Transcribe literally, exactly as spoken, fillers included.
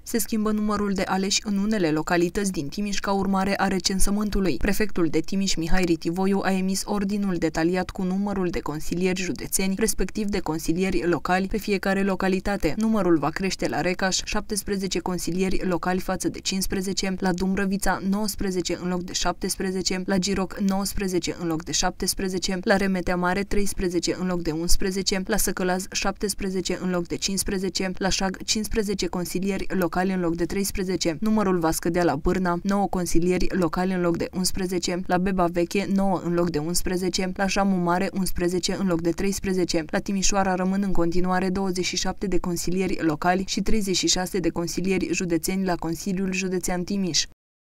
Se schimbă numărul de aleși în unele localități din Timiș ca urmare a recensământului. Prefectul de Timiș, Mihai Ritivoiu, a emis ordinul detaliat cu numărul de consilieri județeni, respectiv de consilieri locali pe fiecare localitate. Numărul va crește la Recaș, șaptesprezece consilieri locali față de cincisprezece, la Dumbrăvița nouăsprezece în loc de șaptesprezece, la Giroc nouăsprezece în loc de șaptesprezece, la Remetea Mare treisprezece în loc de unsprezece, la Săcălaz șaptesprezece în loc de cincisprezece, la Șag cincisprezece consilieri locali în loc de treisprezece. Numărul va scădea la Bârna, nouă consilieri locali în loc de unsprezece, la Beba Veche nouă în loc de unsprezece, la Jamu Mare unsprezece în loc de treisprezece. La Timișoara rămân în continuare douăzeci și șapte de consilieri locali și treizeci și șase de consilieri județeni la Consiliul Județean Timiș.